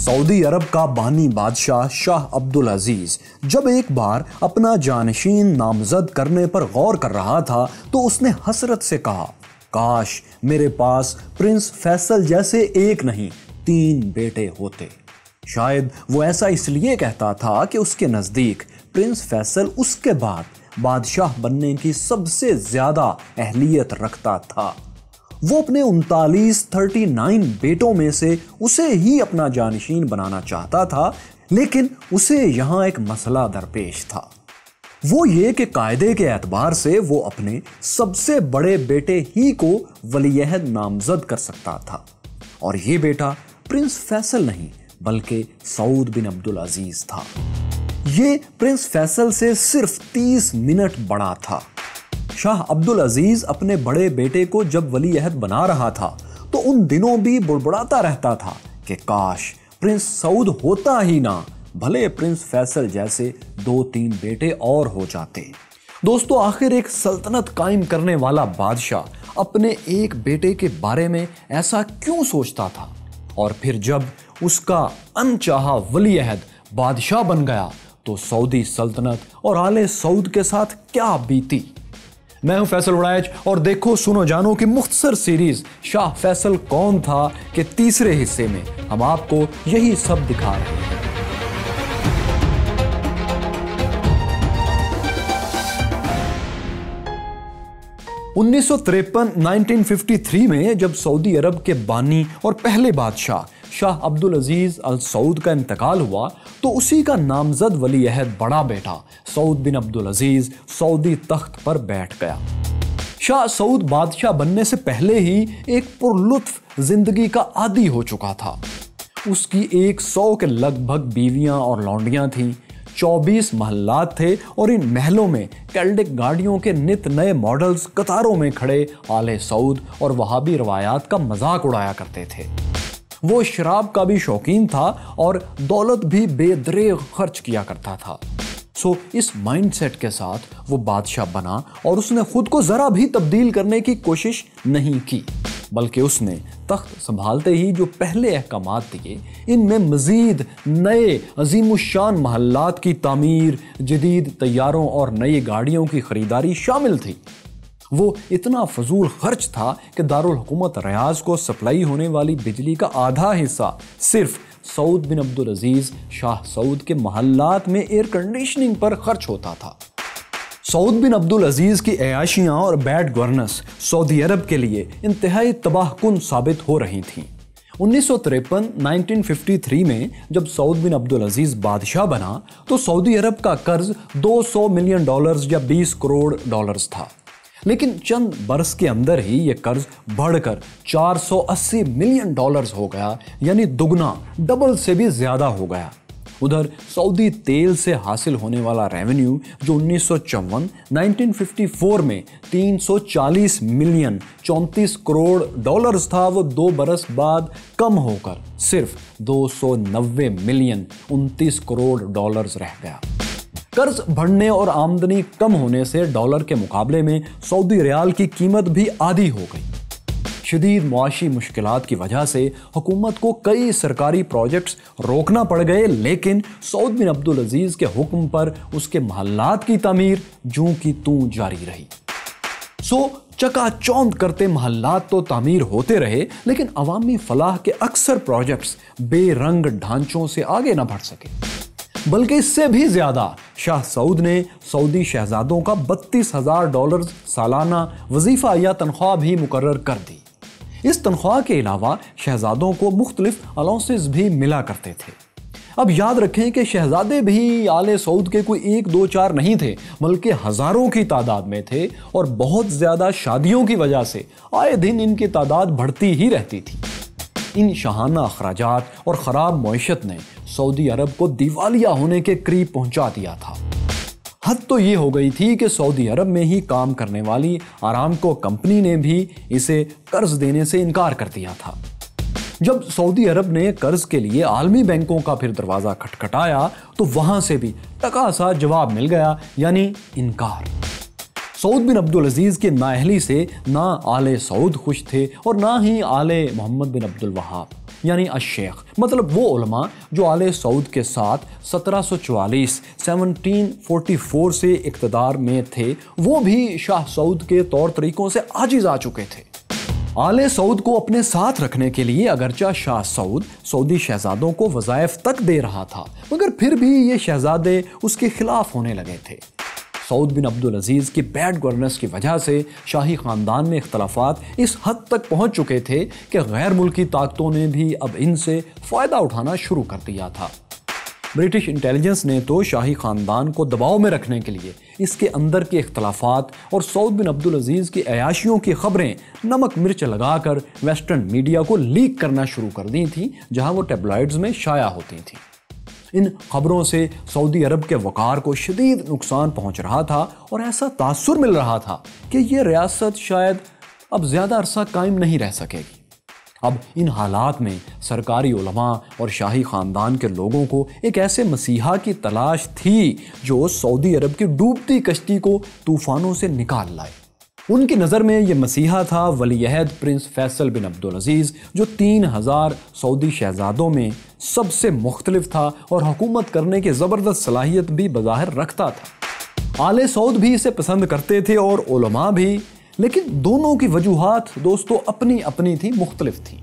سعودی عرب کا بانی بادشاہ شاہ عبدالعزیز جب ایک بار اپنا جانشین نامزد کرنے پر غور کر رہا تھا تو اس نے حسرت سے کہا، کاش میرے پاس پرنس فیصل جیسے ایک نہیں 3 بیٹے ہوتے۔ شاید وہ ایسا اس لیے کہتا تھا کہ اس کے نزدیک پرنس فیصل اس کے بعد بادشاہ بننے کی سب سے زیادہ اہلیت رکھتا تھا۔ وہ اپنے 39 بیٹوں میں سے اسے ہی اپنا جانشین بنانا چاہتا تھا، لیکن اسے یہاں ایک مسئلہ درپیش تھا۔ وہ یہ کہ قاعدے کے اعتبار سے وہ اپنے سب سے بڑے بیٹے ہی کو ولی عہد نامزد کر سکتا تھا، اور یہ بیٹا پرنس فیصل نہیں بلکہ سعود بن عبدالعزیز تھا۔ یہ پرنس فیصل سے صرف 30 منٹ بڑا تھا۔ شاہ عبدالعزیز اپنے بڑے بیٹے کو جب ولی عہد بنا رہا تھا تو ان دنوں بھی بڑبڑاتا رہتا تھا کہ کاش پرنس سعود ہوتا ہی نہ، بھلے پرنس فیصل جیسے 2-3 بیٹے اور ہو جاتے۔ دوستو، آخر ایک سلطنت قائم کرنے والا بادشاہ اپنے ایک بیٹے کے بارے میں ایسا کیوں سوچتا تھا؟ اور پھر جب اس کا انچاہا ولی عہد بادشاہ بن گیا تو سعودی سلطنت اور آل سعود کے ساتھ کیا بیتی؟ میں ہوں فیصل وڑائچ اور دیکھو سنو جانو کی مختصر سیریز شاہ فیصل کون تھا کے تیسرے حصے میں ہم آپ کو یہی سب دکھا رہے ہیں۔ 1953 میں جب سعودی عرب کے بانی اور پہلے بادشاہ شاہ عبدالعزیز ال سعود کا انتقال ہوا تو اسی کا نامزد ولی عہد بڑا بیٹا سعود بن عبدالعزیز سعودی تخت پر بیٹھ گیا۔ شاہ سعود بادشاہ بننے سے پہلے ہی ایک پرلطف زندگی کا عادی ہو چکا تھا۔ اس کی 100 کے لگ بھگ بیویاں اور لونڈیاں تھیں، 24 محلات تھے اور ان محلوں میں کیلڈک گاڑیوں کے نت نئے ماڈلز قطاروں میں کھڑے آل سعود اور وہابی روایات کا مذاق اڑایا کرتے تھے۔ وہ شراب کا بھی شوقین تھا اور دولت بھی بے دریغ خرچ کیا کرتا تھا۔ اس مائنڈ سیٹ کے ساتھ وہ بادشاہ بنا اور اس نے خود کو ذرا بھی تبدیل کرنے کی کوشش نہیں کی، بلکہ اس نے تخت سنبھالتے ہی جو پہلے احکامات دیے ان میں مزید نئے عظیم الشان محلات کی تعمیر، جدید طیاروں اور نئی گاڑیوں کی خریداری شامل تھی۔ وہ اتنا فضول خرچ تھا کہ دارالحکومت ریاض کو سپلائی ہونے والی بجلی کا آدھا حصہ صرف سعود بن عبدالعزیز شاہ سعود کے محلات میں ایئر کنڈیشننگ پر خرچ ہوتا تھا۔ سعود بن عبدالعزیز کی عیاشیاں اور بیڈ گورننس سعودی عرب کے لیے انتہائی تباہ کن ثابت ہو رہی تھیں۔ 1953 میں جب سعود بن عبدالعزیز بادشاہ بنا تو سعودی عرب کا قرض $200 ملین یا $20 کروڑ تھا، لیکن چند برس کے اندر ہی یہ قرض بڑھ کر $480 ملین ہو گیا، یعنی دگنا، ڈبل سے بھی زیادہ ہو گیا۔ ادھر سعودی تیل سے حاصل ہونے والا ریونیو جو 1954 میں $340 ملین 34 کروڑ تھا، وہ 2 برس بعد کم ہو کر صرف $290 ملین 29 کروڑ رہ گیا۔ قرض بڑھنے اور آمدنی کم ہونے سے ڈالر کے مقابلے میں سعودی ریال کی قیمت بھی آدھی ہو گئی۔ شدید معاشی مشکلات کی وجہ سے حکومت کو کئی سرکاری پروجیکٹس روکنا پڑ گئے، لیکن سعود بن عبدالعزیز کے حکم پر اس کے محلات کی تعمیر جوں کی توں جاری رہی۔ چکا چوند کرتے محلات تو تعمیر ہوتے رہے، لیکن عوامی فلاح کے اکثر پروجیکٹس بے رنگ ڈھانچوں سے آگے نہ بڑھ سکے، بلکہ اس سے بھی زیادہ شاہ سعود نے سعودی شہزادوں کا $32,000 سالانہ وظیفہ یا تنخواہ بھی مقرر کر دی۔ اس تنخواہ کے علاوہ شہزادوں کو مختلف الاؤنسز بھی ملا کرتے تھے۔ اب یاد رکھیں کہ شہزادے بھی آل سعود کے کوئی 1 2 4 نہیں تھے، بلکہ ہزاروں کی تعداد میں تھے، اور بہت زیادہ شادیوں کی وجہ سے آئے دن ان کی تعداد بڑھتی ہی رہتی تھی۔ ان شاہانہ اخراجات اور خراب معیشت نے سعودی عرب کو دیوالیہ ہونے کے قریب پہنچا دیا تھا۔ حد تو یہ ہو گئی تھی کہ سعودی عرب میں ہی کام کرنے والی آرامکو کمپنی نے بھی اسے قرض دینے سے انکار کر دیا تھا۔ جب سعودی عرب نے قرض کے لیے عالمی بینکوں کا پھر دروازہ کھٹکھٹایا تو وہاں سے بھی ٹکا سا جواب مل گیا، یعنی انکار۔ سعود بن عبدالعزیز کی نااہلی سے نہ آل سعود خوش تھے اور نہ ہی آل محمد بن عبد الوہاب، یعنی الشیخ، مطلب وہ علماء جو آل سعود کے ساتھ 1744 سے اقتدار میں تھے، وہ بھی شاہ سعود کے طور طریقوں سے عاجز آ چکے تھے۔ آل سعود کو اپنے ساتھ رکھنے کے لیے اگرچہ شاہ سعود سعودی شہزادوں کو وظائف تک دے رہا تھا، مگر پھر بھی یہ شہزادے اس کے خلاف ہونے لگے تھے۔ سعود بن عبدالعزیز کی بیڈ گورننس کی وجہ سے شاہی خاندان میں اختلافات اس حد تک پہنچ چکے تھے کہ غیر ملکی طاقتوں نے بھی اب ان سے فائدہ اٹھانا شروع کر دیا تھا۔ برٹش انٹیلیجنس نے تو شاہی خاندان کو دباؤ میں رکھنے کے لیے اس کے اندر کے اختلافات اور سعود بن عبدالعزیز کی عیاشیوں کی خبریں نمک مرچ لگا کر ویسٹرن میڈیا کو لیک کرنا شروع کر دی تھی، جہاں وہ ٹیبلائڈز میں شائع ہوتی تھیں۔ ان خبروں سے سعودی عرب کے وقار کو شدید نقصان پہنچ رہا تھا اور ایسا تاثر مل رہا تھا کہ یہ ریاست شاید اب زیادہ عرصہ قائم نہیں رہ سکے گی۔ اب ان حالات میں سرکاری علماء اور شاہی خاندان کے لوگوں کو ایک ایسے مسیحا کی تلاش تھی جو سعودی عرب کی ڈوبتی کشتی کو طوفانوں سے نکال لائے۔ ان کی نظر میں یہ مسیحا تھا ولی عہد پرنس فیصل بن عبدالعزیز، جو 3000 سعودی شہزادوں میں سب سے مختلف تھا اور حکومت کرنے کی زبردست صلاحیت بھی بظاہر رکھتا تھا۔ آل سعود بھی اسے پسند کرتے تھے اور علماء بھی، لیکن دونوں کی وجوہات دوستو اپنی اپنی تھی، مختلف تھی۔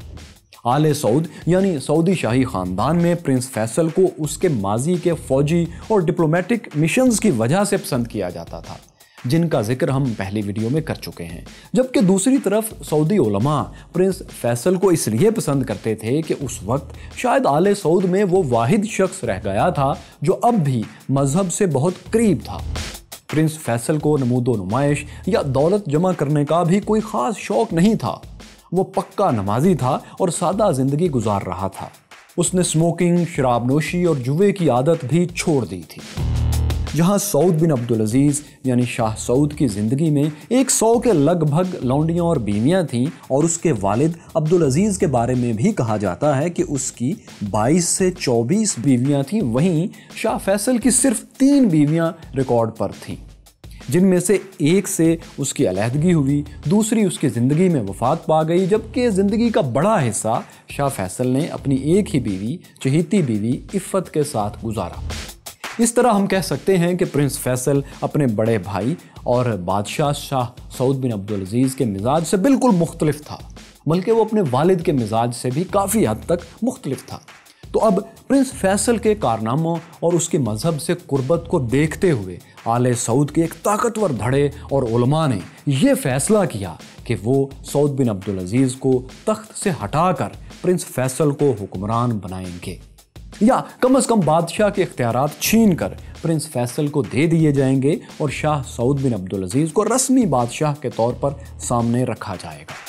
آل سعود یعنی سعودی شاہی خاندان میں پرنس فیصل کو اس کے ماضی کے فوجی اور ڈپلومیٹک مشنز کی وجہ سے پسند کیا جاتا تھا، جن کا ذکر ہم پہلی ویڈیو میں کر چکے ہیں، جبکہ دوسری طرف سعودی علماء پرنس فیصل کو اس لیے پسند کرتے تھے کہ اس وقت شاید آل سعود میں وہ واحد شخص رہ گیا تھا جو اب بھی مذہب سے بہت قریب تھا۔ پرنس فیصل کو نمود و نمائش یا دولت جمع کرنے کا بھی کوئی خاص شوق نہیں تھا۔ وہ پکا نمازی تھا اور سادہ زندگی گزار رہا تھا۔ اس نے سموکنگ، شراب نوشی اور جوے کی عادت بھی چھوڑ دی تھی۔ جہاں سعود بن عبدالعزیز یعنی شاہ سعود کی زندگی میں 100 کے لگ بھگ لونڈیاں اور بیویاں تھیں، اور اس کے والد عبدالعزیز کے بارے میں بھی کہا جاتا ہے کہ اس کی 22 سے 24 بیویاں تھیں، وہیں شاہ فیصل کی صرف 3 بیویاں ریکارڈ پر تھیں، جن میں سے ایک سے اس کی علیحدگی ہوئی، دوسری اس کی زندگی میں وفات پا گئی، جبکہ زندگی کا بڑا حصہ شاہ فیصل نے اپنی ایک ہی بیوی، چہیتی بیوی عفت کے ساتھ گزارا۔ اس طرح ہم کہہ سکتے ہیں کہ پرنس فیصل اپنے بڑے بھائی اور بادشاہ شاہ سعود بن عبدالعزیز کے مزاج سے بالکل مختلف تھا، بلکہ وہ اپنے والد کے مزاج سے بھی کافی حد تک مختلف تھا۔ تو اب پرنس فیصل کے کارناموں اور اس کے مذہب سے قربت کو دیکھتے ہوئے آل سعود کے ایک طاقتور دھڑے اور علماء نے یہ فیصلہ کیا کہ وہ سعود بن عبدالعزیز کو تخت سے ہٹا کر پرنس فیصل کو حکمران بنائیں گے، یا کم از کم بادشاہ کے اختیارات چھین کر پرنس فیصل کو دے دیے جائیں گے اور شاہ سعود بن عبدالعزیز کو رسمی بادشاہ کے طور پر سامنے رکھا جائے گا۔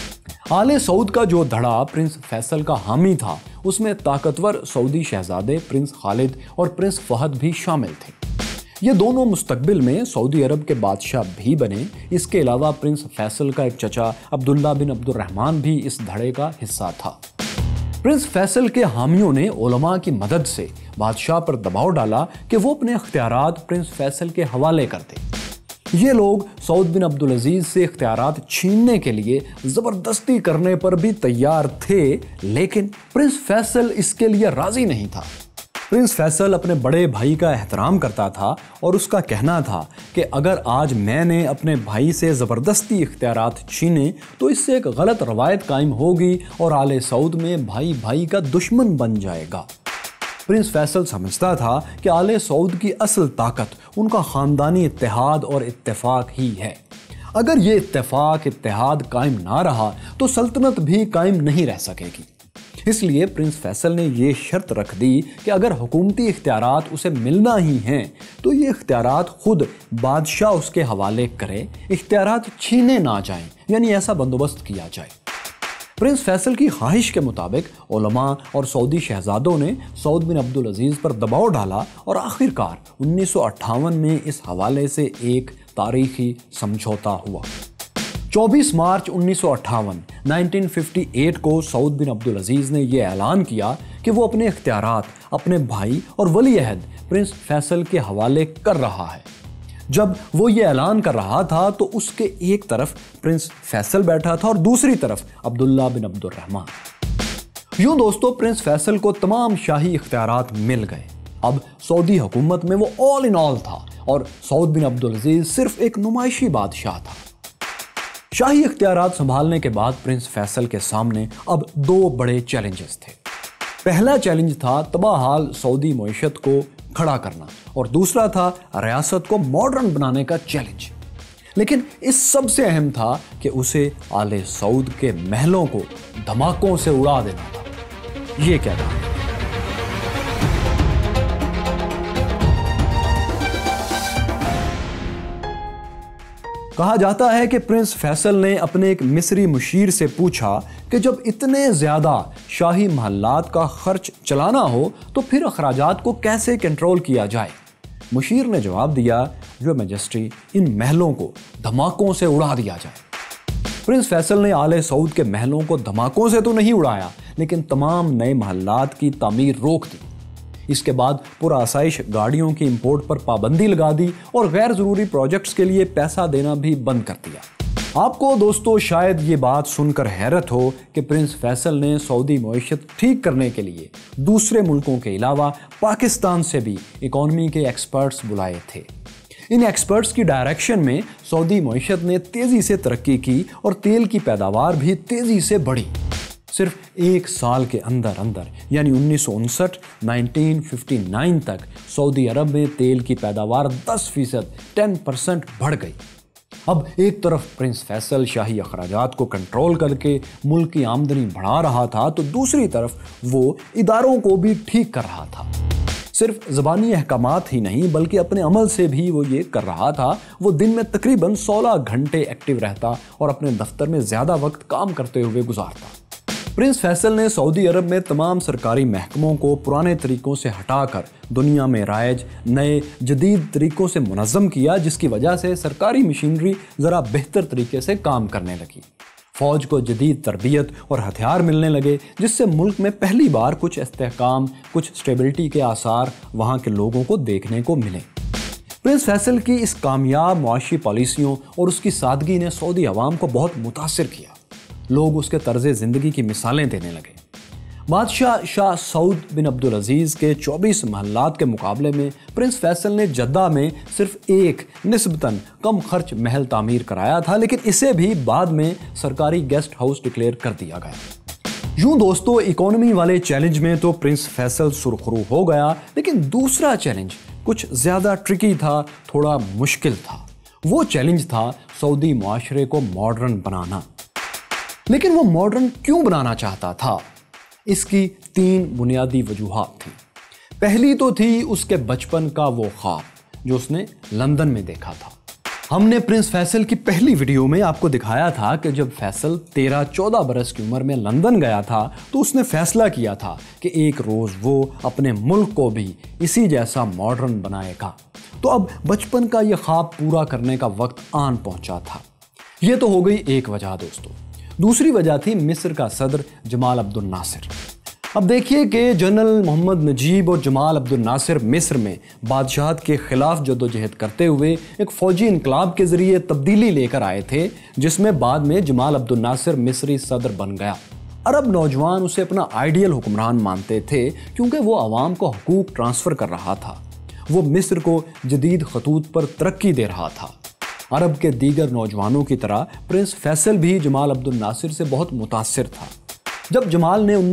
آل سعود کا جو دھڑا پرنس فیصل کا حامی تھا، اس میں طاقتور سعودی شہزادے پرنس خالد اور پرنس فہد بھی شامل تھے۔ یہ دونوں مستقبل میں سعودی عرب کے بادشاہ بھی بنے۔ اس کے علاوہ پرنس فیصل کا ایک چچا عبداللہ بن عبد الرحمن بھی اس دھڑے کا حصہ تھا۔ پرنس فیصل کے حامیوں نے علماء کی مدد سے بادشاہ پر دباؤ ڈالا کہ وہ اپنے اختیارات پرنس فیصل کے حوالے کر دے۔ یہ لوگ سعود بن عبدالعزیز سے اختیارات چھیننے کے لیے زبردستی کرنے پر بھی تیار تھے، لیکن پرنس فیصل اس کے لیے راضی نہیں تھا۔ پرنس فیصل اپنے بڑے بھائی کا احترام کرتا تھا اور اس کا کہنا تھا کہ اگر آج میں نے اپنے بھائی سے زبردستی اختیارات چھینے تو اس سے ایک غلط روایت قائم ہوگی اور آل سعود میں بھائی بھائی کا دشمن بن جائے گا۔ پرنس فیصل سمجھتا تھا کہ آل سعود کی اصل طاقت ان کا خاندانی اتحاد اور اتفاق ہی ہے۔ اگر یہ اتحاد قائم نہ رہا تو سلطنت بھی قائم نہیں رہ سکے گی۔ اس لیے پرنس فیصل نے یہ شرط رکھ دی کہ اگر حکومتی اختیارات اسے ملنا ہی ہیں تو یہ اختیارات خود بادشاہ اس کے حوالے کرے، اختیارات چھینے نہ جائیں، یعنی ایسا بندوبست کیا جائے۔ پرنس فیصل کی خواہش کے مطابق علماء اور سعودی شہزادوں نے سعود بن عبدالعزیز پر دباؤ ڈالا اور آخرکار 1958 میں اس حوالے سے ایک تاریخی سمجھوتا ہوا۔ 24 مارچ 1958 کو سعود بن عبدالعزیز نے یہ اعلان کیا کہ وہ اپنے اختیارات اپنے بھائی اور ولی عہد پرنس فیصل کے حوالے کر رہا ہے۔ جب وہ یہ اعلان کر رہا تھا تو اس کے ایک طرف پرنس فیصل بیٹھا تھا اور دوسری طرف عبداللہ بن عبد الرحمن۔ यूं दोस्तों प्रिंस फैसल को तमाम शाही इख्तियारात मिल गए। अब सऊदी हुकूमत में वो ऑल इन ऑल था और सऊद बिन अब्दुल अजीज सिर्फ एक नुमाइशी बादशाह था। शाही इख्तियारात संभालने के बाद प्रिंस फैसल के सामने अब दो बड़े चैलेंजेस थे। पहला चैलेंज था तबाहाल सऊदी मईशत को खड़ा करना और दूसरा था रियासत को मॉडर्न बनाने का चैलेंज। लेकिन इस सबसे अहम था कि उसे आले सऊद के महलों को धमाकों से उड़ा देना था। ये क्या था? कहा जाता है कि प्रिंस फैसल ने अपने एक मिस्री मुशीर से पूछा कि जब इतने ज्यादा शाही महल्लात का खर्च चलाना हो तो फिर अखराजात को कैसे कंट्रोल किया जाए। मुशीर ने जवाब दिया, योर मैजेस्टी, इन महलों को धमाकों से उड़ा दिया जाए। प्रिंस फैसल ने आले सऊद के महलों को धमाकों से तो नहीं उड़ाया, लेकिन तमाम नए महल्लात की तामीर रोक दी। इसके बाद पुरआसाइश गाड़ियों की इंपोर्ट पर पाबंदी लगा दी और गैर जरूरी प्रोजेक्ट्स के लिए पैसा देना भी बंद कर दिया। आपको दोस्तों शायद ये बात सुनकर हैरत हो कि प्रिंस फैसल ने सऊदी मईशत ठीक करने के लिए दूसरे मुल्कों के अलावा पाकिस्तान से भी इकोनॉमी के एक्सपर्ट्स बुलाए थे। इन एक्सपर्ट्स की डायरेक्शन में सऊदी मईशत ने तेजी से तरक्की की और तेल की पैदावार भी तेजी से बढ़ी। सिर्फ एक साल के अंदर अंदर यानी 1959 तक सऊदी अरब में तेल की पैदावार 10% बढ़ गई। अब एक तरफ प्रिंस फैसल शाही अखराजात को कंट्रोल करके मुल्क की आमदनी बढ़ा रहा था, तो दूसरी तरफ वो इदारों को भी ठीक कर रहा था। सिर्फ ज़बानी अहकामात ही नहीं बल्कि अपने अमल से भी वो ये कर रहा था। वो दिन में तकरीबन 16 घंटे एक्टिव रहता और अपने दफ्तर में ज़्यादा वक्त काम करते हुए गुजारता। प्रिंस फैसल ने सऊदी अरब में तमाम सरकारी महकमों को पुराने तरीकों से हटाकर दुनिया में राइज नए जदीद तरीकों से मुनज़्ज़म किया, जिसकी वजह से सरकारी मशीनरी ज़रा बेहतर तरीके से काम करने लगी। फ़ौज को जदीद तरबियत और हथियार मिलने लगे, जिससे मुल्क में पहली बार कुछ इस्तेहकाम, कुछ स्टेबिलिटी के आसार वहाँ के लोगों को देखने को मिले। प्रिंस फैसल की इस कामयाब मुआशी पॉलिसियों और उसकी सादगी ने सऊदी अवाम को बहुत मुतासिर किया। लोग उसके तर्ज़ ज़िंदगी की मिसालें देने लगे। बादशाह शाह सऊद बिन अब्दुल अजीज़ के 24 महल्लात के मुकाबले में प्रिंस फैसल ने जद्दा में सिर्फ एक निस्बतन कम खर्च महल तामीर कराया था, लेकिन इसे भी बाद में सरकारी गेस्ट हाउस डिक्लेयर कर दिया गया। यूं दोस्तों इकोनॉमी वाले चैलेंज में तो प्रिंस फैसल सुरखरू हो गया, लेकिन दूसरा चैलेंज कुछ ज़्यादा ट्रिकी था, थोड़ा मुश्किल था। वो चैलेंज था सऊदी मुआशरे को मॉडर्न बनाना। लेकिन वो मॉडर्न क्यों बनाना चाहता था? इसकी 3 बुनियादी वजूहात थी। पहली तो थी उसके बचपन का वो ख्वाब जो उसने लंदन में देखा था। हमने प्रिंस फैसल की पहली वीडियो में आपको दिखाया था कि जब फैसल 13-14 बरस की उम्र में लंदन गया था तो उसने फैसला किया था कि एक रोज़ वो अपने मुल्क को भी इसी जैसा मॉडर्न बनाएगा। तो अब बचपन का ये ख्वाब पूरा करने का वक्त आन पहुंचा था। ये तो हो गई एक वजह दोस्तों। दूसरी वजह थी मिस्र का सदर जमाल अब्दुल नासिर। अब देखिए कि जनरल मोहम्मद नजीब और जमाल अब्दुल नासिर मिस्र में बादशाहत के खिलाफ जदोजहद करते हुए एक फ़ौजी इनकलाब के ज़रिए तब्दीली लेकर आए थे, जिसमें बाद में जमाल अब्दुल नासिर मिस्री सदर बन गया। अरब नौजवान उसे अपना आइडियल हुक्मरान मानते थे क्योंकि वो आवाम को हुकूक ट्रांसफ़र कर रहा था। वो मिस्र को जदीद खतूत पर तरक्की दे रहा था। अरब के दीगर नौजवानों की तरह प्रिंस फैसल भी जमाल अब्दुल नासिर से बहुत मुतासिर था। जब जमाल ने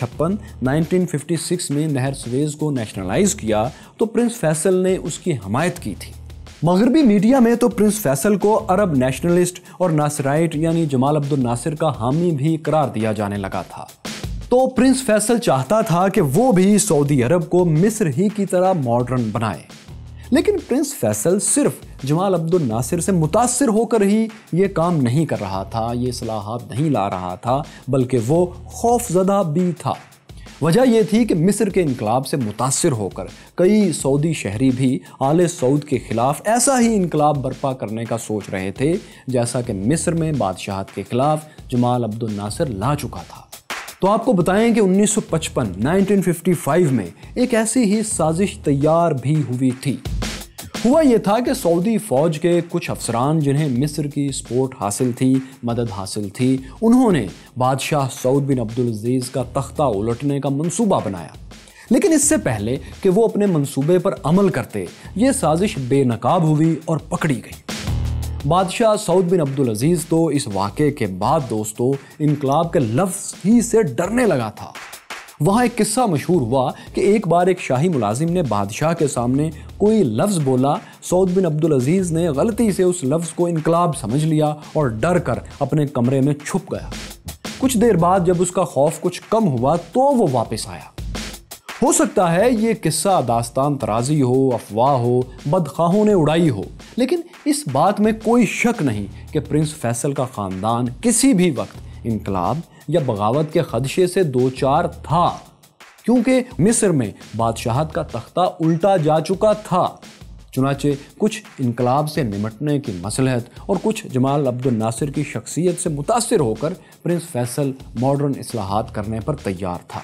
1956 में नहर सुएज़ को नेशनलाइज किया तो प्रिंस फैसल ने उसकी हमायत की थी। मगरबी मीडिया में तो प्रिंस फैसल को अरब नेशनलिस्ट और नासराइट यानी जमाल अब्दुल नासिर का हामी भी करार दिया जाने लगा था। तो प्रिंस फैसल चाहता था कि वो भी सऊदी अरब को मिस्र ही की तरह मॉडर्न बनाए। लेकिन प्रिंस फैसल सिर्फ जमाल अब्दुल नासिर से मुतासिर होकर ही ये काम नहीं कर रहा था, ये इस्लाहात नहीं ला रहा था, बल्कि वो खौफज़दा भी था। वजह यह थी कि मिस्र के इनकलाब से मुतासिर होकर कई सऊदी शहरी भी आले सऊद के खिलाफ ऐसा ही इनकलाब बर्पा करने का सोच रहे थे जैसा कि मिस्र में बादशाहत के खिलाफ जमाल अब्दुल नासिर ला चुका था। तो आपको बताएं कि 1955 में एक ऐसी ही साजिश तैयार भी हुई थी। ہوا یہ تھا کہ سعودی فوج کے کچھ افسران جنہیں مصر کی سپورٹ حاصل تھی، مدد حاصل تھی، انہوں نے بادشاہ سعود بن عبدالعزیز کا تختہ الٹنے کا منصوبہ بنایا۔ لیکن اس سے پہلے کہ وہ اپنے منصوبے پر عمل کرتے، یہ سازش بے نقاب ہوئی اور پکڑی گئی۔ بادشاہ سعود بن عبدالعزیز تو اس واقعے کے بعد دوستو انقلاب کے لفظ ہی سے ڈرنے لگا تھا۔ وہاں ایک قصہ مشہور ہوا کہ ایک بار ایک شاہی ملازم نے بادشاہ کے سامنے کوئی لفظ بولا، سعود بن عبدالعزیز نے غلطی سے اس لفظ کو انقلاب سمجھ لیا اور ڈر کر اپنے کمرے میں چھپ گیا۔ کچھ دیر بعد جب اس کا خوف کچھ کم ہوا تو وہ واپس آیا۔ ہو سکتا ہے یہ قصہ داستان ترازی ہو، افواہ ہو، بدخواہوں نے اڑائی ہو، لیکن اس بات میں کوئی شک نہیں کہ پرنس فیصل کا خاندان کسی بھی وقت انقلاب یا بغاوت کے خدشے سے دوچار تھا، کیونکہ مصر میں بادشاہت کا تختہ الٹا جا چکا تھا۔ چنانچہ کچھ انقلاب سے نمٹنے کی مصلحت اور کچھ جمال عبد الناصر کی شخصیت سے متاثر ہو کر پرنس فیصل ماڈرن اصلاحات کرنے پر تیار تھا۔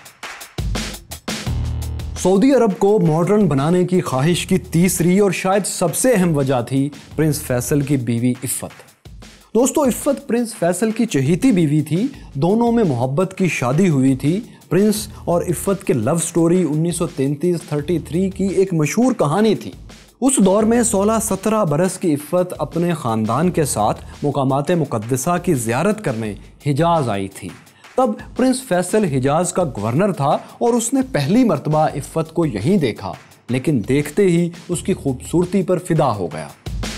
سعودی عرب کو ماڈرن بنانے کی خواہش کی تیسری اور شاید سب سے اہم وجہ تھی پرنس فیصل کی بیوی عفت۔ دوستو عفت پرنس فیصل کی چہیتی بیوی تھی، دونوں میں محبت کی شادی ہوئی تھی۔ پرنس اور عفت کے لو سٹوری 1933 کی ایک مشہور کہانی تھی۔ اس دور میں 16-17 برس کی عفت اپنے خاندان کے ساتھ مقامات مقدسہ کی زیارت کرنے حجاز آئی تھی۔ تب پرنس فیصل حجاز کا گورنر تھا اور اس نے پہلی مرتبہ عفت کو یہیں دیکھا، لیکن دیکھتے ہی اس کی خوبصورتی پر فدا ہو گیا۔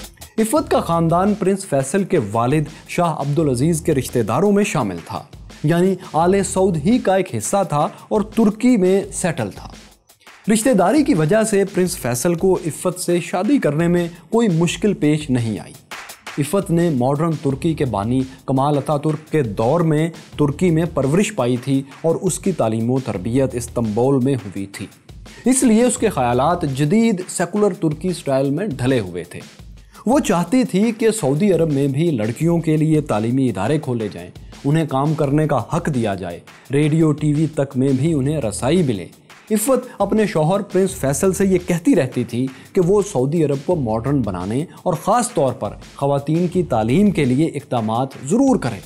عفت کا خاندان پرنس فیصل کے والد شاہ عبدالعزیز کے رشتہ داروں میں شامل تھا، یعنی آل سعود ہی کا ایک حصہ تھا اور ترکی میں سیٹل تھا۔ رشتہ داری کی وجہ سے پرنس فیصل کو عفت سے شادی کرنے میں کوئی مشکل پیش نہیں آئی۔ عفت نے ماڈرن ترکی کے بانی کمال اتاترک کے دور میں ترکی میں پرورش پائی تھی اور اس کی تعلیم و تربیت استنبول میں ہوئی تھی، اس لیے اس کے خیالات جدید سیکولر ترکی سٹائل میں ڈھلے ہوئے تھے۔ وہ چاہتی تھی کہ سعودی عرب میں بھی لڑکیوں کے لیے تعلیمی ادارے کھولے جائیں، انہیں کام کرنے کا حق دیا جائے، ریڈیو ٹی وی تک میں بھی انہیں رسائی ملے۔ عفت اپنے شوہر پرنس فیصل سے یہ کہتی رہتی تھی کہ وہ سعودی عرب کو ماڈرن بنانے اور خاص طور پر خواتین کی تعلیم کے لیے اقدامات ضرور کریں۔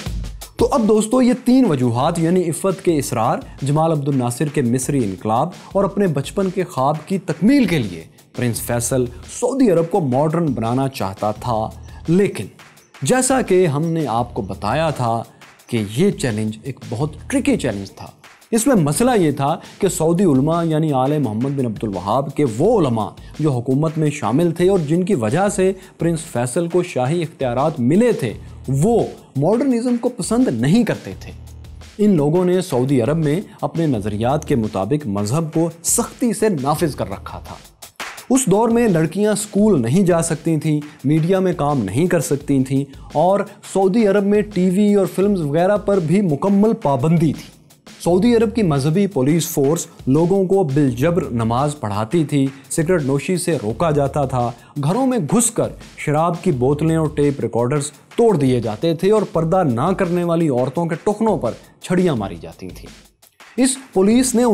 تو اب دوستو یہ تین وجوہات یعنی عفت کے اصرار، جمال عبد الناصر کے مصری انقلاب اور اپنے بچپن کے خواب کی تکمیل کے لیے پرنس فیصل سعودی عرب کو ماڈرن بنانا چاہتا تھا۔ لیکن جیسا کہ ہم نے آپ کو بتایا تھا کہ یہ چیلنج ایک بہت ٹرکی چیلنج تھا۔ اس میں مسئلہ یہ تھا کہ سعودی علماء یعنی آل محمد بن عبد الوہاب کے وہ علماء جو حکومت میں شامل تھے اور جن کی وجہ سے پرنس فیصل کو شاہی اختیارات ملے تھے، وہ ماڈرنزم کو پسند نہیں کرتے تھے۔ ان لوگوں نے سعودی عرب میں اپنے نظریات کے مطابق مذہب کو سختی سے نافذ کر رکھا تھا۔ اس دور میں لڑکیاں سکول نہیں جا سکتی تھیں، میڈیا میں کام نہیں کر سکتی تھیں اور سعودی عرب میں ٹی وی اور فلمز وغیرہ پر بھی مکمل پابندی تھی۔ سعودی عرب کی مذہبی پولیس فورس لوگوں کو بالجبر نماز پڑھاتی تھی، سگریٹ نوشی سے روکا جاتا تھا، گھروں میں گھس کر شراب کی بوتلیں اور ٹیپ ریکارڈرز توڑ دیے جاتے تھے اور پردہ نہ کرنے والی عورتوں کے ٹخنوں پر چھڑیاں ماری جاتی تھیں۔ اس پولیس نے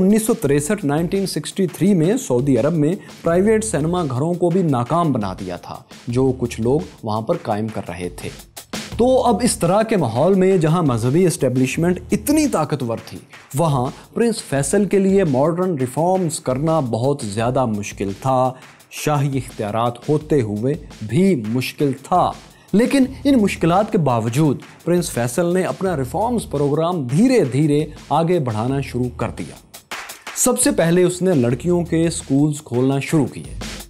1963 میں سعودی عرب میں پرائیویٹ سینما گھروں کو بھی ناکام بنا دیا تھا جو کچھ لوگ وہاں پر قائم کر رہے تھے۔ تو اب اس طرح کے ماحول میں جہاں مذہبی اسٹیبلشمنٹ اتنی طاقتور تھی، وہاں پرنس فیصل کے لیے ماڈرن ریفارمز کرنا بہت زیادہ مشکل تھا، شاہی اختیارات ہوتے ہوئے بھی مشکل تھا۔ لیکن ان مشکلات کے باوجود پرنس فیصل نے اپنا ریفارمز پروگرام دھیرے دھیرے آگے بڑھانا شروع کر دیا۔ سب سے پہلے اس نے لڑکیوں کے سکولز کھولنا شروع کیے۔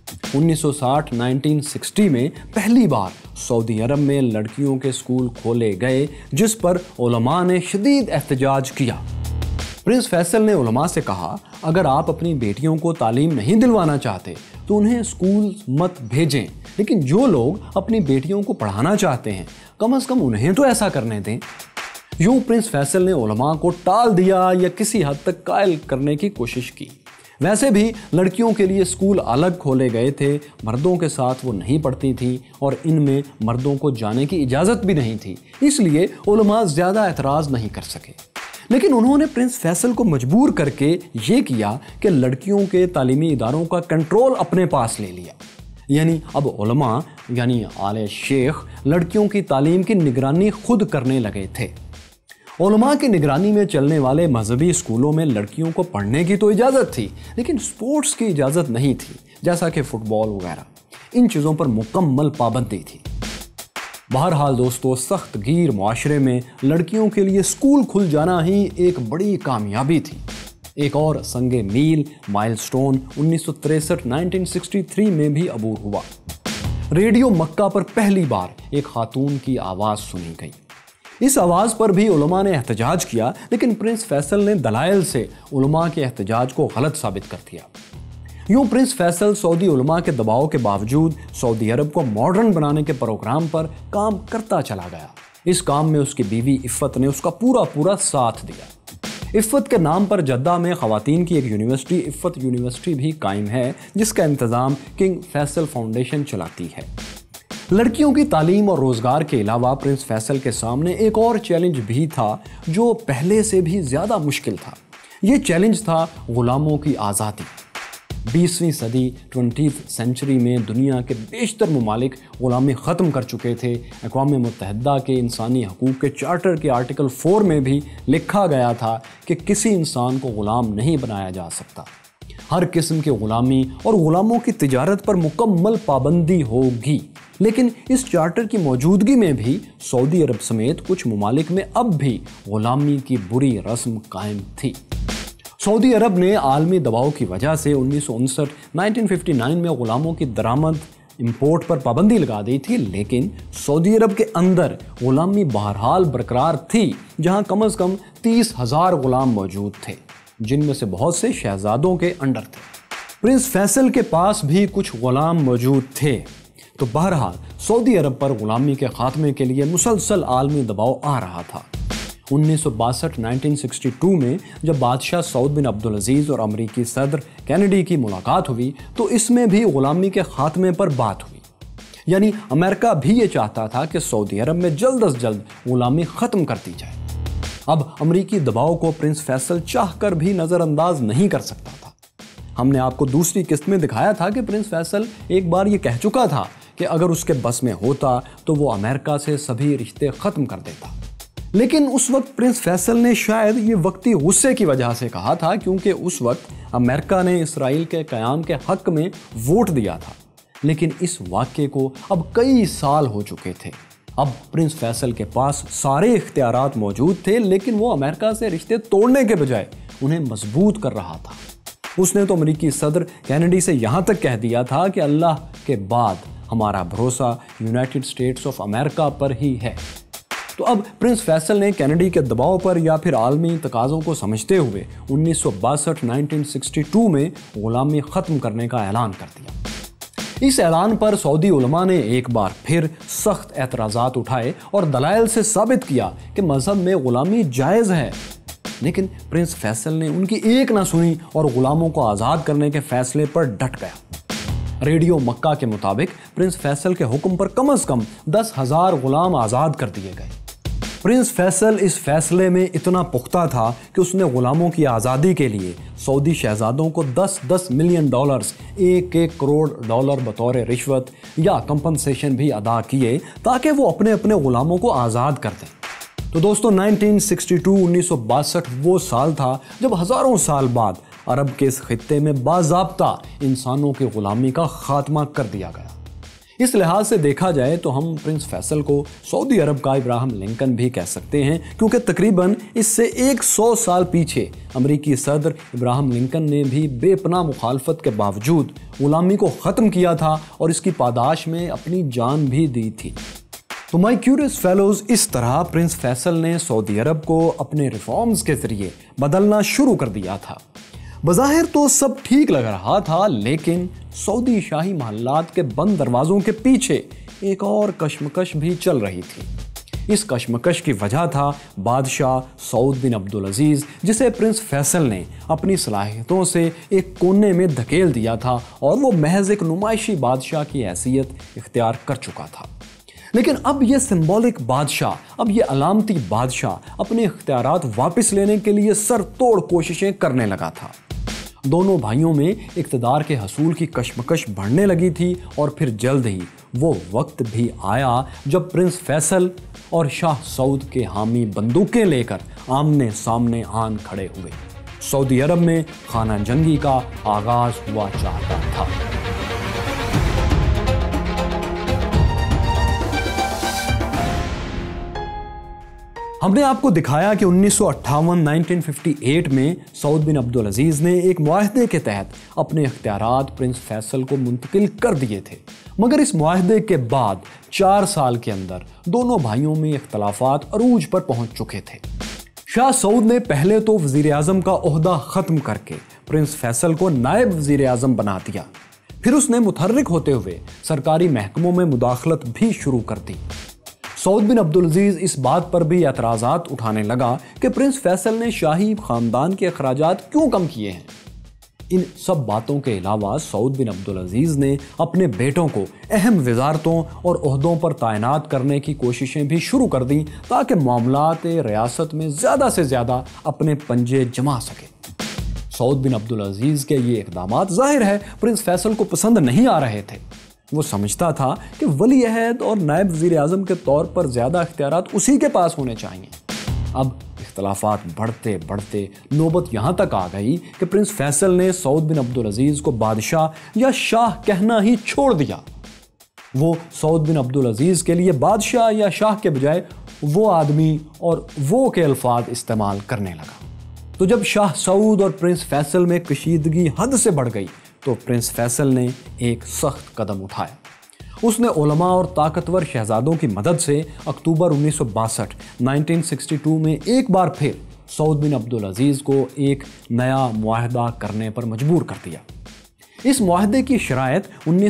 1960 میں پہلی بار سعودی عرب میں لڑکیوں کے سکول کھولے گئے، جس پر علماء نے شدید احتجاج کیا۔ پرنس فیصل نے علماء سے کہا، اگر آپ اپنی بیٹیوں کو تعلیم نہیں دلوانا چاہتے تو انہیں سکول مت بھیجیں، لیکن جو لوگ اپنی بیٹیوں کو پڑھانا چاہتے ہیں کم از کم انہیں تو ایسا کرنے دیں۔ یوں پرنس فیصل نے علماء کو ٹال دیا یا کسی حد تک قائل کرنے کی کوشش کی۔ ویسے بھی لڑکیوں کے لیے سکول الگ کھولے گئے تھے، مردوں کے ساتھ وہ نہیں پڑھتی تھیں اور ان میں مردوں کو جانے کی اجازت بھی نہیں تھی، اس لیے علماء زیادہ اعتراض نہیں کر سکے۔ لیکن انہوں نے پرنس فیصل کو مجبور کر کے یہ کیا کہ لڑکیوں کے تعلیمی اداروں کا کنٹرول اپنے پاس لے لیا۔ یعنی اب علماء یعنی آل شیخ لڑکیوں کی تعلیم کی نگرانی خود کرنے لگے تھے۔ علماء کی نگرانی میں چلنے والے مذہبی اسکولوں میں لڑکیوں کو پڑھنے کی تو اجازت تھی، لیکن سپورٹس کی اجازت نہیں تھی، جیسا کہ فٹ بال وغیرہ۔ ان چیزوں پر مکمل پابندی تھی۔ بہرحال دوستو، سخت گیر معاشرے میں لڑکیوں کے لیے اسکول کھل جانا ہی ایک بڑی کامیابی تھی۔ ایک اور سنگ میل مائل سٹون 1963 میں بھی عبور ہوا۔ ریڈیو مکہ پر پہلی بار ایک خاتون کی آواز سنی گئی۔ اس آواز پر بھی علماء نے احتجاج کیا، لیکن پرنس فیصل نے دلائل سے علماء کے احتجاج کو غلط ثابت کر دیا۔ یوں پرنس فیصل سعودی علماء کے دباؤ کے باوجود سعودی عرب کو ماڈرن بنانے کے پروگرام پر کام کرتا چلا گیا۔ اس کام میں اس کی بیوی عفت نے اس کا پورا ساتھ دیا۔ عفت کے نام پر جدہ میں خواتین کی ایک یونیورسٹی عفت یونیورسٹی بھی قائم ہے، جس کا انتظام کنگ فیصل فاؤنڈیشن چلاتی ہے۔ لڑکیوں کی تعلیم اور روزگار کے علاوہ پرنس فیصل کے سامنے ایک اور چیلنج بھی تھا جو پہلے سے بھی زیادہ مشکل تھا۔ یہ چیلنج تھا غلاموں کی آزادی۔ 20ویں صدی 20th سینچری میں دنیا کے بیشتر ممالک غلامی ختم کر چکے تھے۔ اقوام متحدہ کے انسانی حقوق کے چارٹر کے آرٹیکل 4 میں بھی لکھا گیا تھا کہ کسی انسان کو غلام نہیں بنایا جا سکتا۔ ہر قسم کی غلامی اور غلاموں کی تجارت پر مکمل پابندی ہوگی۔ لیکن اس چارٹر کی موجودگی میں بھی سعودی عرب سمیت کچھ ممالک میں اب بھی غلامی کی بری رسم قائم تھی۔ سعودی عرب نے عالمی دباؤ کی وجہ سے 1959 میں غلاموں کی درآمد امپورٹ پر پابندی لگا دی تھی، لیکن سعودی عرب کے اندر غلامی بہرحال برقرار تھی، جہاں کم از کم 30,000 غلام موجود تھے، جن میں سے بہت سے شہزادوں کے انڈر تھے۔ پرنس فیصل کے پاس بھی کچھ غلام موجود تھے، تو بہرحال سعودی عرب پر غلامی کے خاتمے کے لیے مسلسل عالمی دباؤ آ رہا تھا۔ 1962 میں جب بادشاہ سعود بن عبدالعزیز اور امریکی صدر کینیڈی کی ملاقات ہوئی تو اس میں بھی غلامی کے خاتمے پر بات ہوئی۔ یعنی امریکہ بھی یہ چاہتا تھا کہ سعودی عرب میں جلد از جلد غلامی ختم کر دی جائے۔ اب امریکی دباؤ کو پرنس فیصل چاہ کر بھی نظر انداز نہیں کر سکتا تھا۔ ہم نے آپ کو دوسری قسط میں دکھایا تھا کہ پرنس فیصل ایک بار یہ کہہ چکا تھا کہ اگر اس کے بس میں ہوتا تو وہ امریکہ سے سبھی رشتے ختم کر دیتا، لیکن اس وقت پرنس فیصل نے شاید یہ وقتی غصے کی وجہ سے کہا تھا، کیونکہ اس وقت امریکہ نے اسرائیل کے قیام کے حق میں ووٹ دیا تھا۔ لیکن اس واقعے کو اب کئی سال ہو چکے تھے۔ اب پرنس فیصل کے پاس سارے اختیارات موجود تھے، لیکن وہ امریکہ سے رشتے توڑنے کے بجائے انہیں مضبوط کر رہا تھا۔ اس نے تو امریکی صدر کینیڈی سے یہاں تک کہہ دیا تھا کہ اللہ کے بعد ہمارا بھروسہ یونائٹڈ اسٹیٹس آف امریکہ پر ہی ہے۔ تو اب پرنس فیصل نے کینیڈی کے دباؤ پر یا پھر عالمی تقاضوں کو سمجھتے ہوئے 1962 میں غلامی ختم کرنے کا اعلان کر دیا۔ اس اعلان پر سعودی علماء نے ایک بار پھر سخت اعتراضات اٹھائے اور دلائل سے ثابت کیا کہ مذہب میں غلامی جائز ہے، لیکن پرنس فیصل نے ان کی ایک نہ سنی اور غلاموں کو آزاد کرنے کے فیصلے پر ڈٹ گیا۔ ریڈیو مکہ کے مطابق پرنس فیصل کے حکم پر کم از کم 10,000 غلام آزاد کر دیے گئے۔ پرنس فیصل اس فیصلے میں اتنا پختہ تھا کہ اس نے غلاموں کی آزادی کے لیے سعودی شہزادوں کو $10 ملین $1 کروڑ بطور رشوت یا کمپنسیشن بھی ادا کیے تاکہ وہ اپنے اپنے غلاموں کو آزاد کر دیں۔ تو دوستو 1962 وہ سال تھا جب ہزاروں سال بعد عرب کے اس خطے میں باضابطہ انسانوں کی غلامی کا خاتمہ کر دیا گیا۔ اس لحاظ سے دیکھا جائے تو ہم پرنس فیصل کو سعودی عرب کا ابراہم لنکن بھی کہہ سکتے ہیں، کیونکہ تقریباً اس سے 100 سال پیچھے امریکی صدر ابراہم لنکن نے بھی بے پناہ مخالفت کے باوجود غلامی کو ختم کیا تھا اور اس کی پاداش میں اپنی جان بھی دی تھی۔ تو مائی کیوریس فیلوز، اس طرح پرنس فیصل نے سعودی عرب کو اپنے ریفارمز کے ذریعے بدلنا شروع کر دیا تھا۔ بظاہر تو سب ٹھیک لگ رہا تھا، لیکن سعودی شاہی محلات کے بند دروازوں کے پیچھے ایک اور کشمکش بھی چل رہی تھی۔ اس کشمکش کی وجہ تھا بادشاہ سعود بن عبدالعزیز، جسے پرنس فیصل نے اپنی صلاحیتوں سے ایک کونے میں دھکیل دیا تھا اور وہ محض ایک نمائشی بادشاہ کی حیثیت اختیار کر چکا تھا۔ لیکن اب یہ سمبولک بادشاہ، اب یہ علامتی بادشاہ اپنے اختیارات واپس لینے کے لیے سر توڑ کوششیں کرنے لگا تھا۔ दोनों भाइयों में इक़्तिदार के हसूल की कशमकश बढ़ने लगी थी और फिर जल्द ही वो वक्त भी आया जब प्रिंस फैसल और शाह सऊद के हामी बंदूकें लेकर आमने सामने आन खड़े हुए। सऊदी अरब में खाना जंगी का आगाज हुआ चाहता था। हमने आपको दिखाया कि 1958 में सऊद बिन अब्दुल अजीज ने एक मुआहदे के तहत अपने इख्तियारात प्रिंस फैसल को मुंतकिल कर दिए थे, मगर इस मुआहदे के बाद 4 साल के अंदर दोनों भाइयों में इख्तलाफात अरूज पर पहुंच चुके थे। शाह सऊद ने पहले तो वज़ीर आज़म का ओहदा ख़त्म करके प्रिंस फैसल को नायब वज़ीर आज़म बना दिया। फिर उसने मुतहर्रिक होते हुए सरकारी महकमों में मुदाखलत भी शुरू कर दी। सऊद बिन अब्दुल अजीज इस बात पर भी एतराज़ात उठाने लगा कि प्रिंस फैसल ने शाही ख़ानदान के अखराजात क्यों कम किए हैं। इन सब बातों के अलावा सऊद बिन अब्दुल अजीज ने अपने बेटों को अहम वज़ारतों और ओहदों पर तैनात करने की कोशिशें भी शुरू कर दी ताकि मामलात रियासत में ज़्यादा से ज़्यादा अपने पंजे जमा सके। सऊद बिन अब्दुल अजीज के ये इक़दामात ज़ाहिर है प्रिंस फैसल को पसंद नहीं आ रहे थे। वो समझता था कि वली अहद और नायब वज़ीर आज़म के तौर पर ज़्यादा इख्तियारात उसी के पास होने चाहिए। अब इख्तलाफात बढ़ते बढ़ते नौबत यहाँ तक आ गई कि प्रिंस फैसल ने सऊद बिन अब्दुल अजीज को बादशाह या शाह कहना ही छोड़ दिया। वो सऊद बिन अब्दुल अजीज के लिए बादशाह या शाह के बजाय वो आदमी और वो के अल्फाज इस्तेमाल करने लगा। तो जब शाह सऊद और प्रिंस फैसल में कशीदगी हद से बढ़ गई तो प्रिंस फैसल ने एक सख्त कदम उठाया। उसने उलमा और ताकतवर शहजादों की मदद से अक्टूबर 1962 में एक बार फिर सऊद बिन अब्दुल अजीज को एक नया मुआहदा करने पर मजबूर कर दिया। इस मुआहदे की शराइत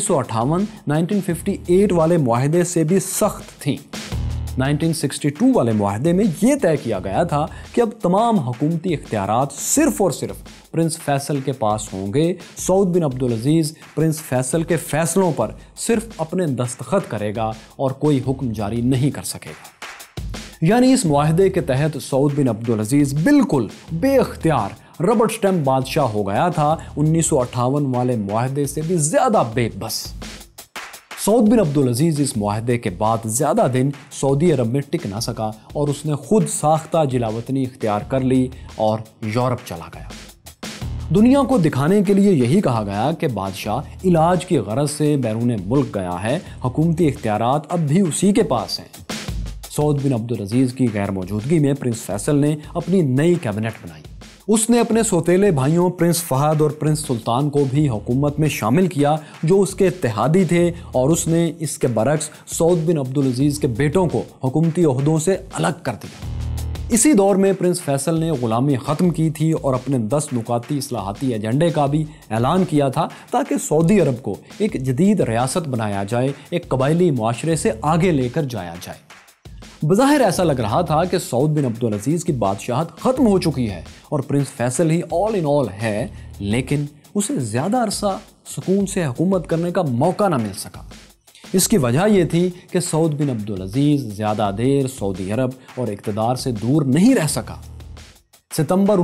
1958 वाले मुआहदे से भी सख्त थी। 1962 वाले मुआहदे में यह तय किया गया था कि अब तमाम हुकूमती इख्तियारात सिर्फ और सिर्फ प्रिंस फैसल के पास होंगे। Saud bin Abdul Aziz prince Faisal के फैसलों पर सिर्फ अपने दस्तखत करेगा और कोई हुक्म जारी नहीं कर सकेगा। यानी इस मुआहदे के तहत सऊद बिन अब्दुल अजीज बिल्कुल बेइख्तियार रबड़ स्टैम्प बादशाह हो गया था, 1958 वाले मुआहदे से भी ज्यादा बेबस। सऊद बिन अब्दुल अजीज इस मुआहदे के बाद ज़्यादा दिन सऊदी अरब में टिक ना सका और उसने खुद साख्ता जिलावतनी इख्तियार कर ली और यूरोप चला गया। दुनिया को दिखाने के लिए यही कहा गया कि बादशाह इलाज की गरज से बैरून मुल्क गया है, हुकूमती इख्तियारात अब भी उसी के पास हैं। सऊद बिन अब्दुल अजीज की गैर मौजूदगी में प्रिंस फैसल ने अपनी नई कैबिनेट बनाई। उसने अपने सौतेले भाइयों प्रिंस फहद और प्रिंस सुल्तान को भी हुकूमत में शामिल किया जो उसके इत्तेहादी थे, और उसने इसके बरक्स सऊद बिन अब्दुल अजीज के बेटों को हुकूमती ओहदों से अलग कर दिया। इसी दौर में प्रिंस फैसल ने गुलामी ख़त्म की थी और अपने 10 नुकाती इस्लाहाती एजेंडे का भी ऐलान किया था ताकि सऊदी अरब को एक जदीद रियासत बनाया जाए, एक कबायली मुआशरे से आगे लेकर जाया जाए। बज़ाहिर ऐसा लग रहा था कि सऊद बिन अब्दुल अजीज की बादशाहत ख़त्म हो चुकी है और प्रिंस फैसल ही ऑल इन ऑल है, लेकिन उसे ज़्यादा अरसा सुकून से हुकूमत करने का मौका ना मिल सका। इसकी वजह यह थी कि सऊद बिन अब्दुल अजीज ज़्यादा देर सऊदी अरब और इक़्तिदार से दूर नहीं रह सका। सितंबर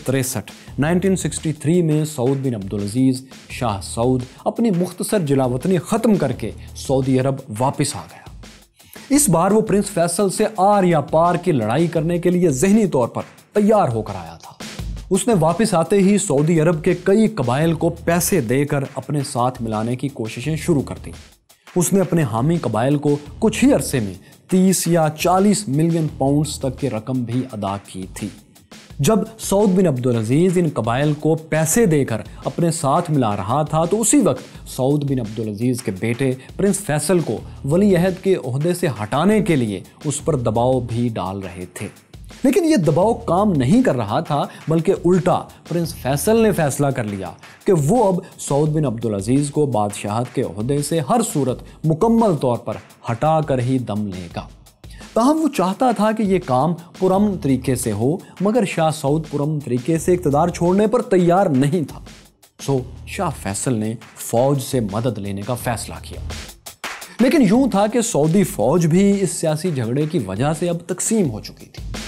1963 में सऊद बिन अब्दुल अजीज शाह सऊद अपनी मुख्तसर जिलावतनी ख़त्म करके सऊदी अरब वापस आ गया। इस बार वो प्रिंस फैसल से आर या पार की लड़ाई करने के लिए ज़हनी तौर पर तैयार होकर आया था। उसने वापस आते ही सऊदी अरब के कई कबाइल को पैसे देकर अपने साथ मिलाने की कोशिशें शुरू कर दी। उसने अपने हामी कबाइल को कुछ ही अरसे में 30 या 40 मिलियन पाउंड्स तक की रकम भी अदा की थी। जब सऊद बिन अब्दुल अजीज इन कबाइल को पैसे देकर अपने साथ मिला रहा था तो उसी वक्त सऊद बिन अब्दुल अजीज के बेटे प्रिंस फैसल को वली अहद के ओहदे से हटाने के लिए उस पर दबाव भी डाल रहे थे। लेकिन ये दबाव काम नहीं कर रहा था, बल्कि उल्टा प्रिंस फैसल ने फैसला कर लिया कि वो अब सऊद बिन अब्दुल अजीज को बादशाहत के ओहदे से हर सूरत मुकम्मल तौर पर हटा कर ही दम लेगा। ताहम वो चाहता था कि ये काम पुरअमन तरीके से हो, मगर शाह सऊद पुरअमन तरीके से इक़्तिदार छोड़ने पर तैयार नहीं था। सो शाह फैसल ने फौज से मदद लेने का फैसला किया। लेकिन यूं था कि सऊदी फौज भी इस सियासी झगड़े की वजह से अब तकसीम हो चुकी थी।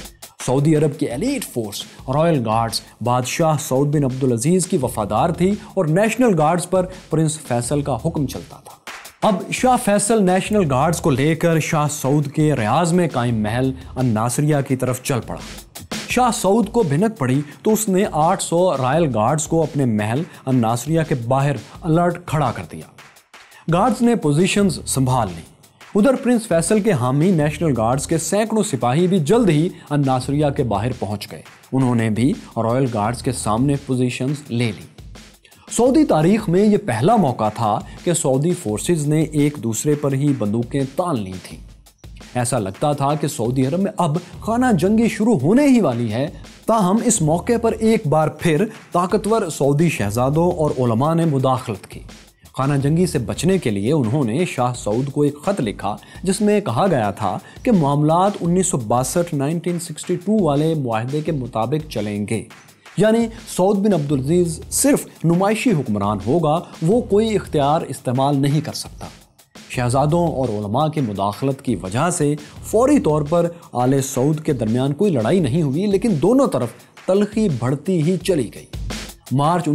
سعودی عرب کی ایلیٹ فورس رائل گارڈز بادشاہ سعود بن عبدالعزیز کی وفادار تھی اور نیشنل گارڈز پر پرنس فیصل کا حکم چلتا تھا۔ اب شاہ فیصل نیشنل گارڈز کو لے کر شاہ سعود کے ریاض میں قائم محل الناصریہ کی طرف چل پڑا۔ شاہ سعود کو بھنک پڑی تو اس نے 800 رائل گارڈز کو اپنے محل الناصریہ کے باہر الرٹ کھڑا کر دیا۔ گارڈز نے پوزیشنز سنبھال لی۔ ادھر پرنس فیصل کے حامی نیشنل گارڈز کے سینکڑوں سپاہی بھی جلد ہی الناصریہ کے باہر پہنچ گئے۔ انہوں نے بھی رائل گارڈز کے سامنے پوزیشنز لے لی۔ سعودی تاریخ میں یہ پہلا موقع تھا کہ سعودی فورسز نے ایک دوسرے پر ہی بندوقیں تان لی تھیں۔ ایسا لگتا تھا کہ سعودی عرب میں اب خانہ جنگی شروع ہونے ہی والی ہے، تاہم اس موقع پر ایک بار پھر طاقتور سعودی شہزادوں اور علماء نے مداخلت کی۔ خانہ جنگی سے بچنے کے لیے انہوں نے شاہ سعود کو ایک خط لکھا جس میں کہا گیا تھا کہ معاملات 1962 والے معاہدے کے مطابق چلیں گے، یعنی سعود بن عبدالعزیز صرف نمائشی حکمران ہوگا، وہ کوئی اختیار استعمال نہیں کر سکتا۔ شہزادوں اور علماء کی مداخلت کی وجہ سے فوری طور پر آل سعود کے درمیان کوئی لڑائی نہیں ہوئی، لیکن دونوں طرف تلخی بڑھتی ہی چلی گئی۔ مارچ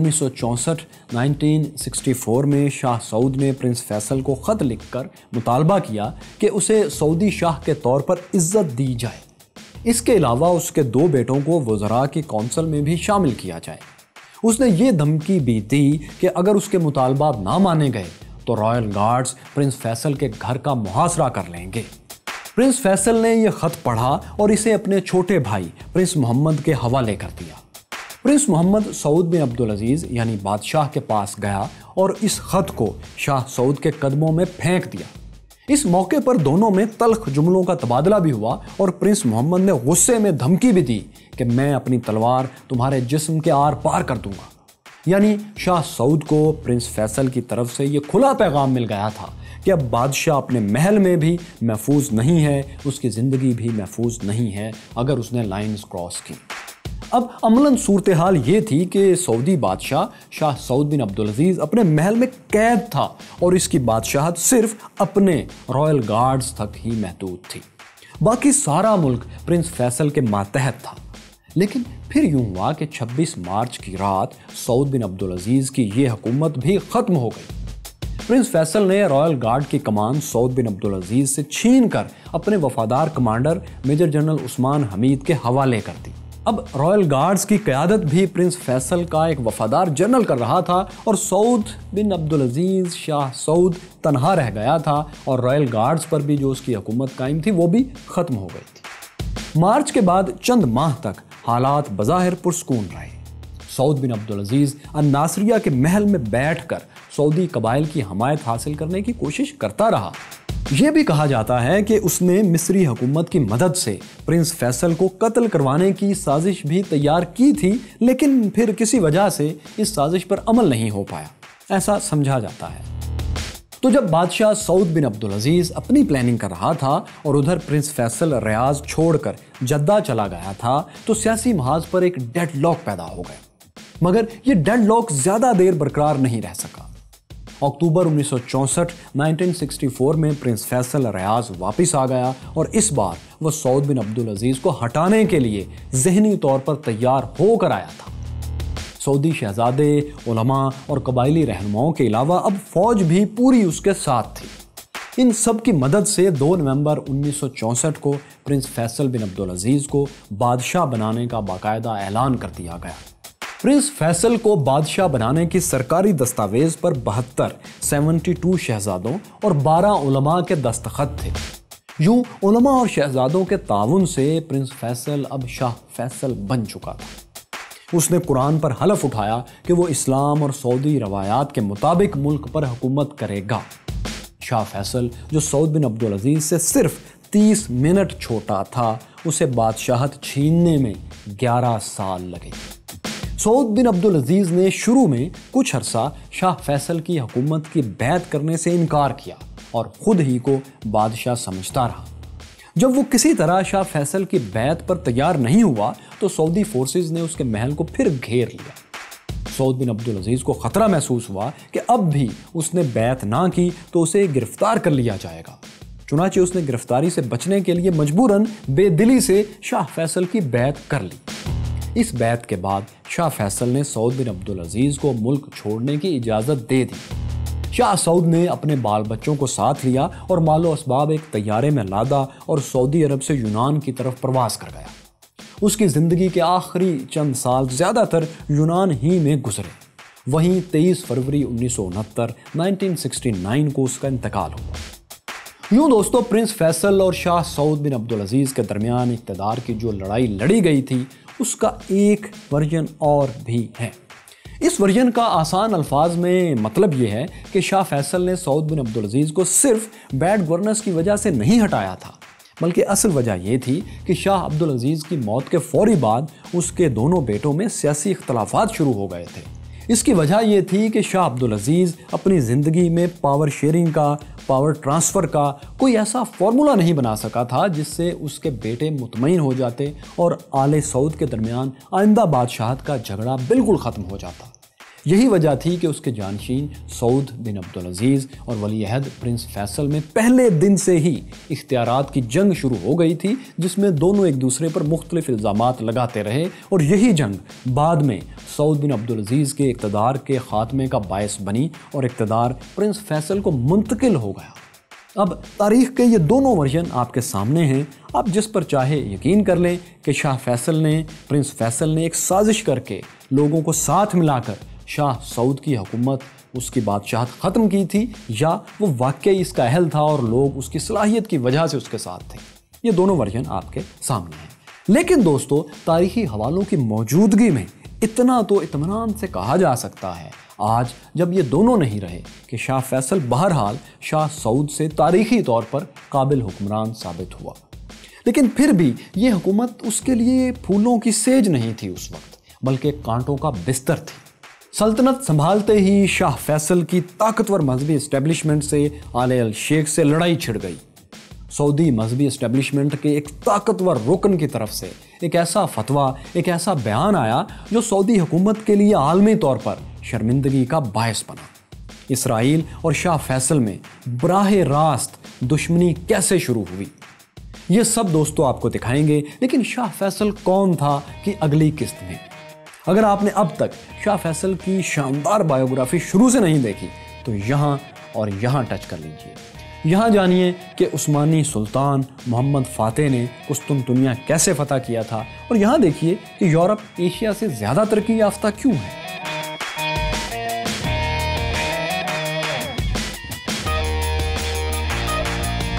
1964 میں شاہ سعود نے پرنس فیصل کو خط لکھ کر مطالبہ کیا کہ اسے سعودی شاہ کے طور پر عزت دی جائے۔ اس کے علاوہ اس کے 2 بیٹوں کو وزراء کی کونسل میں بھی شامل کیا جائے۔ اس نے یہ دھمکی بھی دی کہ اگر اس کے مطالبات نہ مانے گئے تو رائل گارڈز پرنس فیصل کے گھر کا محاصرہ کر لیں گے۔ پرنس فیصل نے یہ خط پڑھا اور اسے اپنے چھوٹے بھائی پرنس محمد کے حوالے کر دیا۔ پرنس محمد سعود بن عبدالعزیز یعنی بادشاہ کے پاس گیا اور اس خط کو شاہ سعود کے قدموں میں پھینک دیا۔ اس موقع پر دونوں میں تلخ جملوں کا تبادلہ بھی ہوا اور پرنس محمد نے غصے میں دھمکی بھی دی کہ میں اپنی تلوار تمہارے جسم کے آر پار کر دوں گا۔ یعنی شاہ سعود کو پرنس فیصل کی طرف سے یہ کھلا پیغام مل گیا تھا کہ اب بادشاہ اپنے محل میں بھی محفوظ نہیں ہے، اس کی زندگی بھی محفوظ نہیں ہے اگر اس نے لائنز کراس کی۔ اب عملاً صورتحال یہ تھی کہ سعودی بادشاہ شاہ سعود بن عبدالعزیز اپنے محل میں قید تھا اور اس کی بادشاہت صرف اپنے رائل گارڈز تک ہی محدود تھی، باقی سارا ملک پرنس فیصل کے ماتحت تھا۔ لیکن پھر یوں ہوا کہ 26 مارچ کی رات سعود بن عبدالعزیز کی یہ حکومت بھی ختم ہو گئی۔ پرنس فیصل نے رائل گارڈ کی کمان سعود بن عبدالعزیز سے چھین کر اپنے وفادار commander major general Usman Hamid کے حوالے کر دی۔ اب رائل گارڈز کی قیادت بھی پرنس فیصل کا ایک وفادار جنرل کر رہا تھا اور سعود بن عبدالعزیز شاہ سعود تنہا رہ گیا تھا اور رائل گارڈز پر بھی جو اس کی حکومت قائم تھی وہ بھی ختم ہو گئی تھی۔ مارچ کے بعد چند ماہ تک حالات بظاہر پرسکون رہے۔ سعود بن عبدالعزیز الناصریہ کے محل میں بیٹھ کر سعودی قبائل کی حمایت حاصل کرنے کی کوشش کرتا رہا۔ یہ بھی کہا جاتا ہے کہ اس نے مصری حکومت کی مدد سے پرنس فیصل کو قتل کروانے کی سازش بھی تیار کی تھی، لیکن پھر کسی وجہ سے اس سازش پر عمل نہیں ہو پایا، ایسا سمجھا جاتا ہے۔ تو جب بادشاہ سعود بن عبدالعزیز اپنی پلاننگ کر رہا تھا اور ادھر پرنس فیصل ریاض چھوڑ کر جدہ چلا گیا تھا تو سیاسی محاذ پر ایک ڈیڈ لاک پیدا ہو گیا، مگر یہ ڈیڈ لاک زیادہ دیر برقرار نہیں رہ سکا۔ اکتوبر 1964 میں پرنس فیصل ریاض واپس آ گیا اور اس بار وہ سعود بن عبدالعزیز کو ہٹانے کے لیے ذہنی طور پر تیار ہو کر آیا تھا۔ سعودی شہزادے، علماء اور قبائلی رہنماؤں کے علاوہ اب فوج بھی پوری اس کے ساتھ تھی۔ ان سب کی مدد سے 2 نومبر 1964 کو پرنس فیصل بن عبدالعزیز کو بادشاہ بنانے کا باقاعدہ اعلان کر دیا گیا۔ پرنس فیصل کو بادشاہ بنانے کی سرکاری دستاویز پر 72 شہزادوں اور 12 علماء کے دستخط تھے۔ یوں علماء اور شہزادوں کے تعاون سے پرنس فیصل اب شاہ فیصل بن چکا تھا۔ اس نے قرآن پر حلف اٹھایا کہ وہ اسلام اور سعودی روایات کے مطابق ملک پر حکومت کرے گا۔ شاہ فیصل جو سعود بن عبدالعزیز سے صرف 30 منٹ چھوٹا تھا، اسے بادشاہت چھیننے میں 11 سال لگے۔ سعود بن عبدالعزیز نے شروع میں کچھ عرصہ شاہ فیصل کی حکومت کی بیعت کرنے سے انکار کیا اور خود ہی کو بادشاہ سمجھتا رہا۔ جب وہ کسی طرح شاہ فیصل کی بیعت پر تیار نہیں ہوا تو سعودی فورسز نے اس کے محل کو پھر گھیر لیا۔ سعود بن عبدالعزیز کو خطرہ محسوس ہوا کہ اب بھی اس نے بیعت نہ کی تو اسے گرفتار کر لیا جائے گا۔ चुनाचे उसने गिरफ्तारी से बचने के लिए मजबूरन बेदिली से शाह फैसल की बैत कर ली। इस बैत के बाद शाह फैसल ने सऊद बिन अब्दुल अजीज को मुल्क छोड़ने की इजाज़त दे दी। शाह सऊद ने अपने बाल बच्चों को साथ लिया और मालो असबाब एक तैयारे में लादा और सऊदी अरब से यूनान की तरफ प्रवास कर गया। उसकी ज़िंदगी के आखिरी चंद साल ज़्यादातर यूनान ही में गुजरे। वहीं 23 फरवरी 1969 को उसका इंतकाल हुआ। यूं दोस्तों, प्रिंस फैसल और शाह सऊद बिन अब्दुल अजीज के दरमियान इक़्तिदार की जो लड़ाई लड़ी गई थी उसका एक वर्जन और भी है। इस वर्जन का आसान अल्फाज में मतलब ये है कि शाह फैसल ने सऊद बिन अब्दुल अजीज को सिर्फ बैड गवर्नेंस की वजह से नहीं हटाया था, बल्कि असल वजह यह थी कि शाह अब्दुल अजीज की मौत के फौरी बाद उसके दोनों बेटों में सियासी इख्तलाफात शुरू हो गए थे। इसकी वजह यह थी कि शाह अब्दुल अजीज अपनी ज़िंदगी में पावर शेयरिंग का, पावर ट्रांसफ़र का कोई ऐसा फॉर्मूला नहीं बना सका था जिससे उसके बेटे मुतमईन हो जाते और आले सऊद के दरमियान आइंदा बादशाहत का झगड़ा बिल्कुल ख़त्म हो जाता। यही वजह थी कि उसके जानशीन सऊद बिन अब्दुल अजीज और वली अहद प्रिंस फैसल में पहले दिन से ही इख्तियारात की जंग शुरू हो गई थी, जिसमें दोनों एक दूसरे पर मुख्तलिफ इल्ज़ामात लगाते रहे और यही जंग बाद में सऊद बिन अब्दुल अजीज के इक़्तिदार के ख़ात्मे का बायस बनी और इक़्तिदार प्रिंस फैसल को मुंतकिल हो गया। अब तारीख़ के ये दोनों वर्जन आपके सामने हैं। आप जिस पर चाहे यकीन कर लें कि शाह फैसल ने, प्रिंस फैसल ने एक साजिश करके लोगों को साथ मिलाकर शाह सऊद की हुकूमत, उसकी बादशाहत ख़त्म की थी, या वो वाकई इसका अहल था और लोग उसकी सलाहियत की वजह से उसके साथ थे। ये दोनों वर्जन आपके सामने हैं। लेकिन दोस्तों, तारीख़ी हवालों की मौजूदगी में इतना तो इत्मीनान से कहा जा सकता है आज जब ये दोनों नहीं रहे कि शाह फैसल बहरहाल शाह सऊद से तारीख़ी तौर पर काबिल हुक्मरान साबित हुआ। लेकिन फिर भी ये हुकूमत उसके लिए फूलों की सेज नहीं थी उस वक्त, बल्कि कांटों का बिस्तर थी। सल्तनत संभालते ही शाह फैसल की ताकतवर मजहबी इस्टेब्लिशमेंट से आले अल शेख से लड़ाई छिड़ गई। सऊदी मजहबी इस्टेब्लिशमेंट के एक ताकतवर रुकन की तरफ से एक ऐसा फतवा, एक ऐसा बयान आया जो सऊदी हुकूमत के लिए आलमी तौर पर शर्मिंदगी का बायस बना। इसराइल और शाह फैसल में बराह रास्त दुश्मनी कैसे शुरू हुई, ये सब दोस्तों आपको दिखाएंगे। लेकिन शाह फैसल कौन था कि अगली किस्त में। अगर आपने अब तक शाह फैसल की शानदार बायोग्राफी शुरू से नहीं देखी तो यहाँ और यहाँ टच कर लीजिए। यहाँ जानिए कि उस्मानी सुल्तान मोहम्मद फ़ातेह ने कुस्तुनतुनिया कैसे फ़तह किया था, और यहाँ देखिए कि यूरोप एशिया से ज़्यादा तरक्की याफ्ता क्यों है।